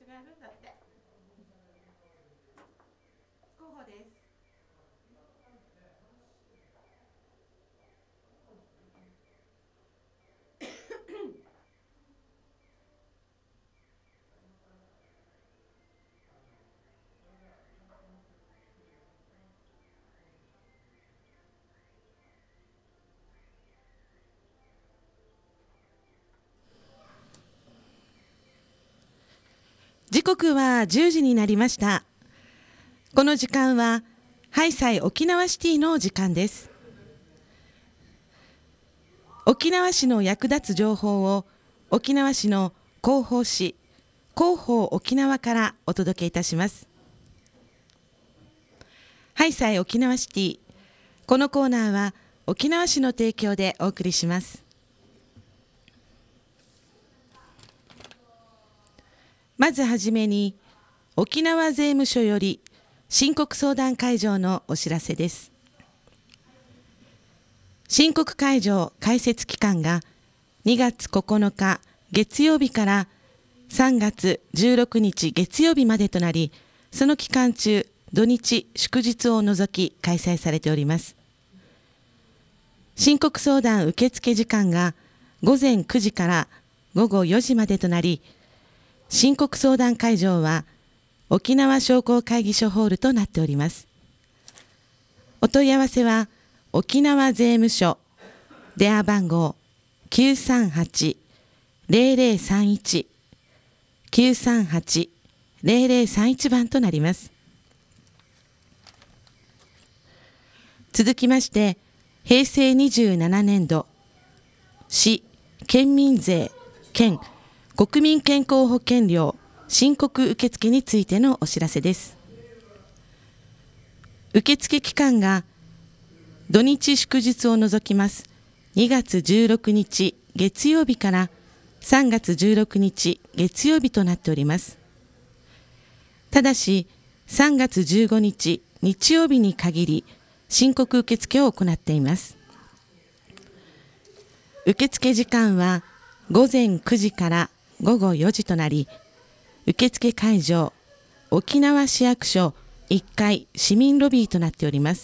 があるんだって。候補です。 時刻は10時になりました。この時間はハイサイ沖縄シティの時間です。沖縄市の役立つ情報を沖縄市の広報誌広報沖縄からお届けいたします。ハイサイ沖縄シティ、このコーナーは沖縄市の提供でお送りします。まずはじめに、沖縄税務署より申告相談会場のお知らせです。申告会場開設期間が2月9日月曜日から3月16日月曜日までとなり、その期間中、土日祝日を除き開催されております。申告相談受付時間が午前9時から午後4時までとなり、申告相談会場は沖縄商工会議所ホールとなっております。お問い合わせは沖縄税務署電話番号 938-0031 938-0031 番となります。続きまして、平成27年度市県民税県国民健康保険料申告受付についてのお知らせです。受付期間が土日祝日を除きます2月16日月曜日から3月16日月曜日となっております。ただし3月15日日曜日に限り申告受付を行っています。受付時間は午前9時から午後4時となり、受付会場沖縄市役所1階市民ロビーとなっております。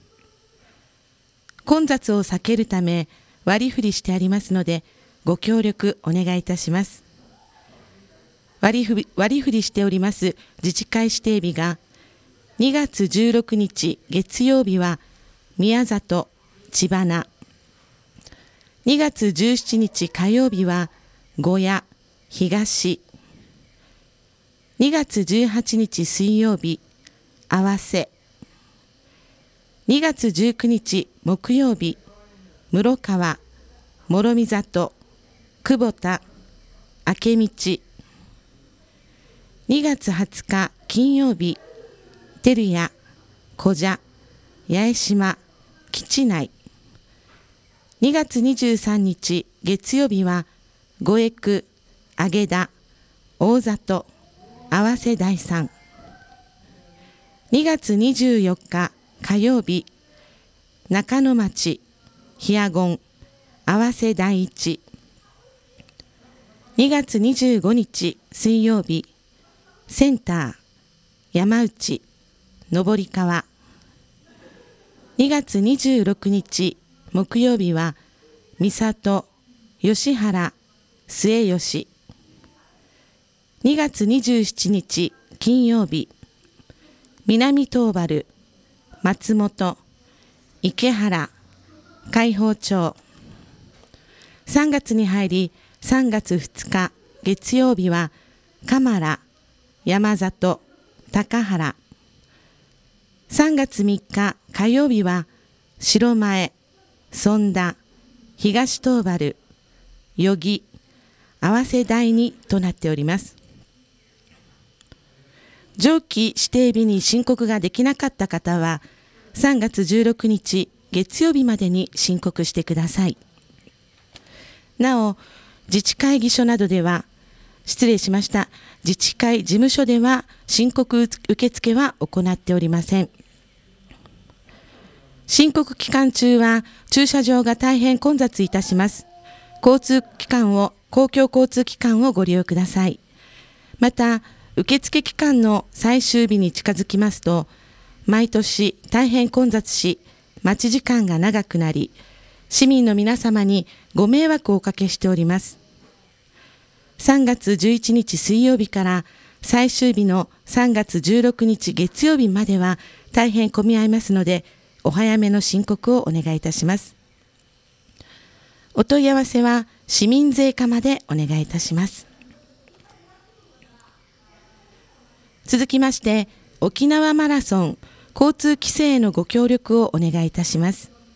混雑を避けるため割り振りしてありますので、ご協力お願いいたします。割り振りしております自治会指定日が2月16日月曜日は宮里千花、2月17日火曜日は小屋東、2月18日水曜日合わせ、2月19日木曜日室川、諸見里、久保田、明道、2月20日金曜日照屋、小社、八重島、基地内、2月23日月曜日は五重区、揚田、大里、合わせ第3、2月24日火曜日中野町、ヒアゴン、合わせ第1、2月25日水曜日センター、山内、上川、2月26日木曜日は三郷、吉原、末吉、2月27日金曜日南東原、松本、池原、海宝町、3月に入り3月2日月曜日は鎌良、山里、高原、3月3日火曜日は白前、尊田、東東原、余木、合わせ第2となっております。上記指定日に申告ができなかった方は3月16日月曜日までに申告してください。なお、自治会議所などでは、自治会事務所では申告受付は行っておりません。申告期間中は駐車場が大変混雑いたします。公共交通機関をご利用ください。 また、受付期間の最終日に近づきますと、毎年大変混雑し、待ち時間が長くなり、市民の皆様にご迷惑をおかけしております。3月11日水曜日から最終日の3月16日月曜日までは大変混み合いますので、お早めの申告をお願いいたします。お問い合わせは市民税課までお願いいたします。続きまして、沖縄マラソン交通規制へのご協力をお願いいたします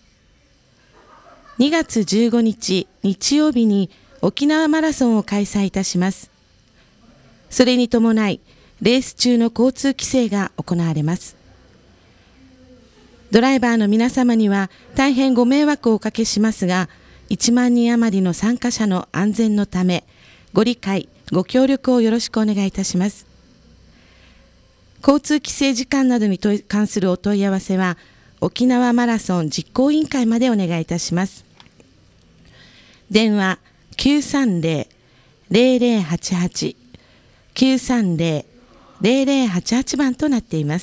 。2月15日日曜日に沖縄マラソンを開催いたします。それに伴い、レース中の交通規制が行われます。ドライバーの皆様には大変ご迷惑をおかけしますが、1万人余りの参加者の安全のため、ご理解、ご協力をよろしくお願いいたします。交通規制時間などに関するお問い合わせは、沖縄マラソン実行委員会までお願いいたします。電話930-0088 930-0088番となっています。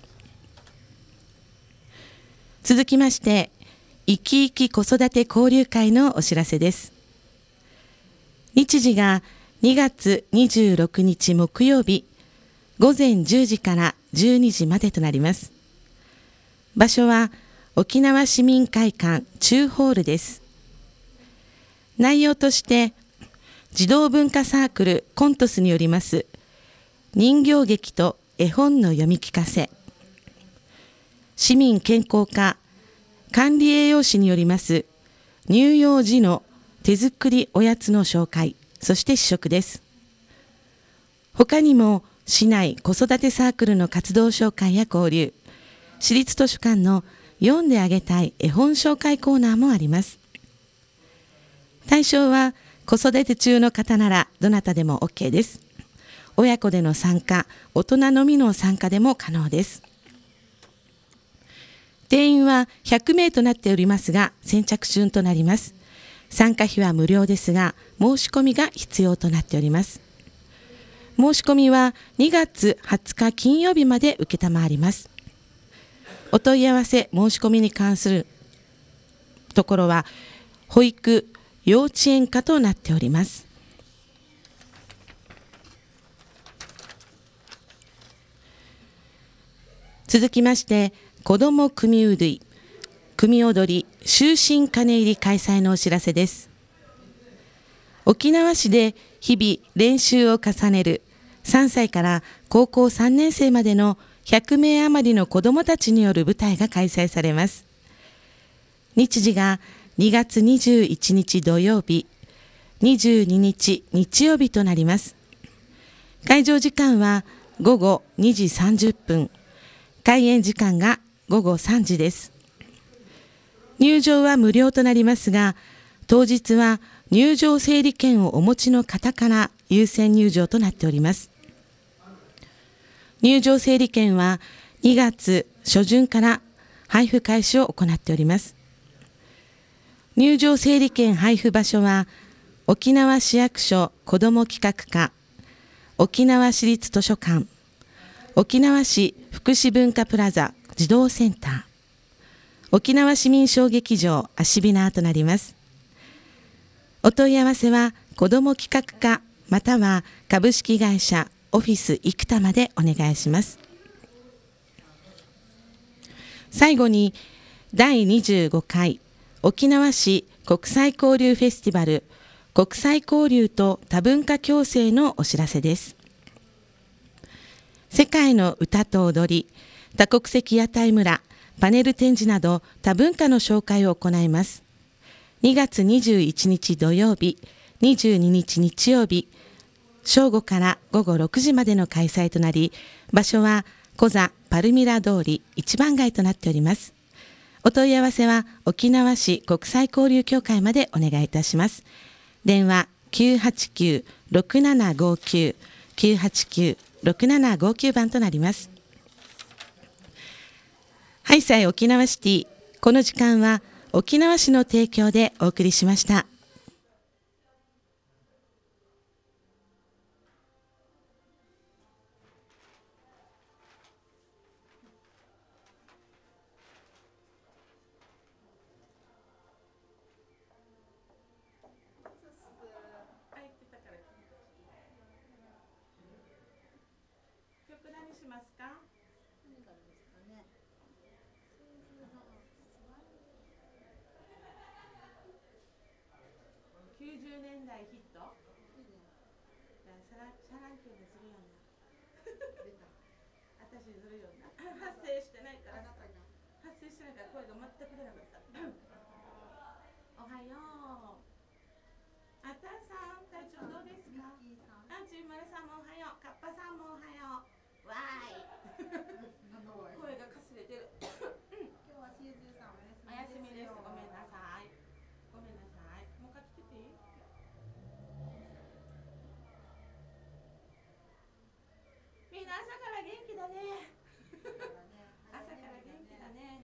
続きまして、いきいき子育て交流会のお知らせです。日時が2月26日木曜日、午前10時から12時までとなります。場所は沖縄市民会館中ホールです。内容として、児童文化サークルコントスによります人形劇と絵本の読み聞かせ、市民健康課管理栄養士によります乳幼児の手作りおやつの紹介、そして試食です。他にも市内子育てサークルの活動紹介や交流、市立図書館の読んであげたい絵本紹介コーナーもあります。対象は子育て中の方ならどなたでも OK です。親子での参加、大人のみの参加でも可能です。定員は100名となっておりますが、先着順となります。参加費は無料ですが、申し込みが必要となっております。申し込みは2月20日金曜日まで受けたまわります。お問い合わせ申し込みに関するところは保育・幼稚園課となっております。続きまして、子ども組うるい組踊り終身鐘入り開催のお知らせです。沖縄市で日々練習を重ねる3歳から高校3年生までの100名余りの子どもたちによる舞台が開催されます。日時が2月21日土曜日、22日日曜日となります。会場時間は午後2時30分、開演時間が午後3時です。入場は無料となりますが、当日は入場整理券をお持ちの方から優先入場となっております。入場整理券は2月初旬から配布開始を行っております。入場整理券配布場所は沖縄市役所子ども企画課、沖縄市立図書館、沖縄市福祉文化プラザ児童センター、沖縄市民小劇場アシビナーとなります。お問い合わせは子ども企画課または株式会社オフィス生田までお願いします。最後に第25回沖縄市国際交流フェスティバル国際交流と多文化共生のお知らせです。世界の歌と踊り、多国籍屋台村、パネル展示など多文化の紹介を行います。2月21日土曜日、22日日曜日、正午から午後6時までの開催となり、場所はコザパルミラ通り一番街となっております。お問い合わせは沖縄市国際交流協会までお願いいたします。電話 989-6759 989-6759 番となります。ハイサイ沖縄シティ、この時間は沖縄市の提供でお送りしました。 曲何しますか？ 何があるんですかね。 90年代ヒット。 いいね。 シャランキューでするような。 出た。 私ずるいような。発声してないからさ。 あなたが。 発声してないから声が全く出なかった。おはよう。あたさん、体調どうですか？ ミッキーさん。 ちびまるさんもおはよう。かっぱさんもおはよう。わ